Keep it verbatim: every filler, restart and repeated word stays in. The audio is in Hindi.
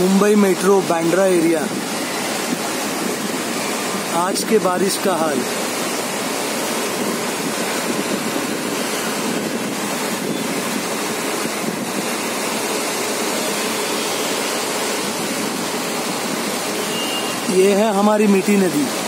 Mumbai metro Bandra area. आज के बारिश का हाल। ये है हमारी मीठी नदी।